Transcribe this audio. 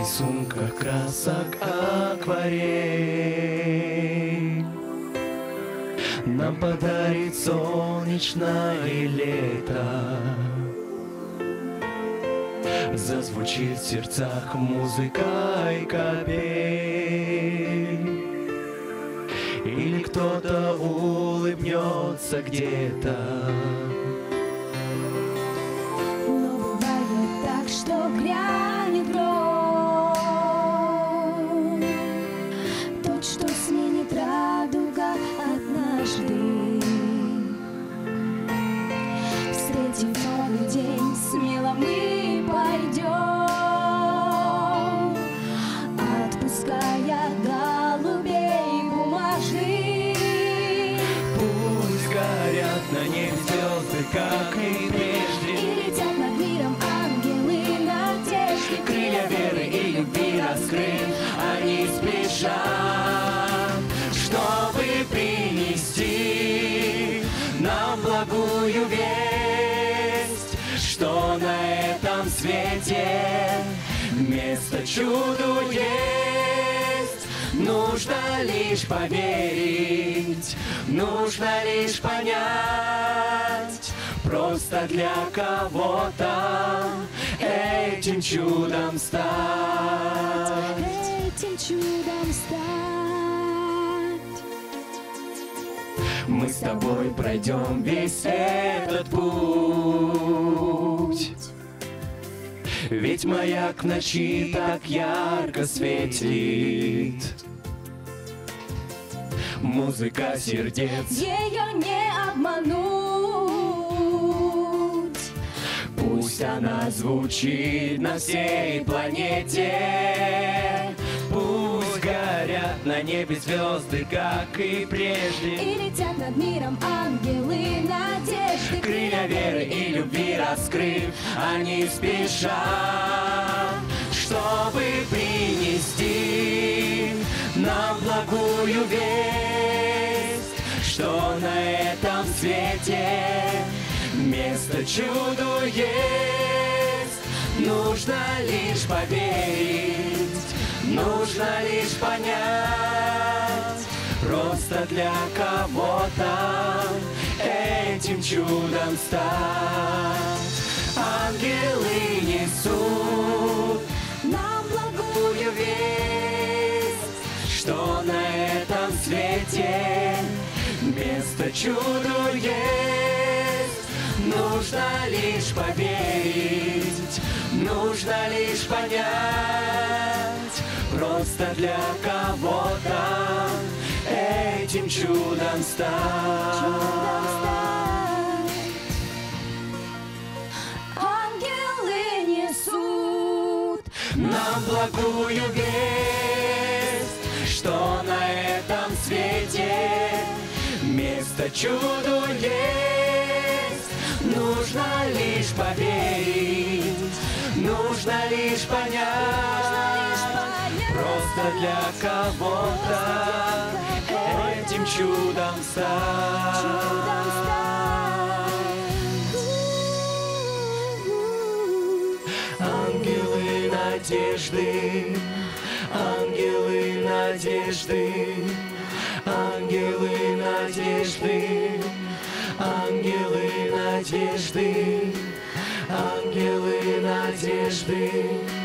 рисунках красок акварель нам подарит солнечное лето. Зазвучит в сердцах музыкой капель, или кто-то улыбнется где-то. Но бывает так, что грянет гром, тот, что сменит радуга однажды. Встретив новый день, смело мы пойдем, отпуская голубей бумажных. Пусть горят на небе звезды, как и прежде, И летят над миром ангелы надежды. крылья веры и любви раскрыв, они спешат, чтобы принести нам благую весть, что на этом свете место чуду есть. Нужно лишь поверить, нужно лишь понять, просто для кого-то этим чудом стать. Этим чудом стать. Мы с тобой пройдем весь этот путь, ведь маяк в ночи так ярко светит. Музыка сердец, Ее не обмануть. пусть она звучит на всей планете. Пусть горят на небе звезды, как и прежде, И летят над миром ангелы надежды. крылья веры и любви раскрыв, они спешат, чтобы принести нам благую весть, что на этом свете место чуду есть. Нужно лишь поверить, нужно лишь понять, просто для кого-то этим чудом стать. Ангелы несут Нам благую весть, что на этом свете место чуду есть. Нужно лишь поверить, нужно лишь понять, просто для кого-то этим чудом стать. Ангелы несут Нам благую весть, что на этом свете место чуду есть. Нужно лишь поверить, нужно лишь понять, просто для кого-то этим чудом стать. Ангелы надежды, ангелы надежды, ангелы надежды, ангелы надежды, ангелы надежды.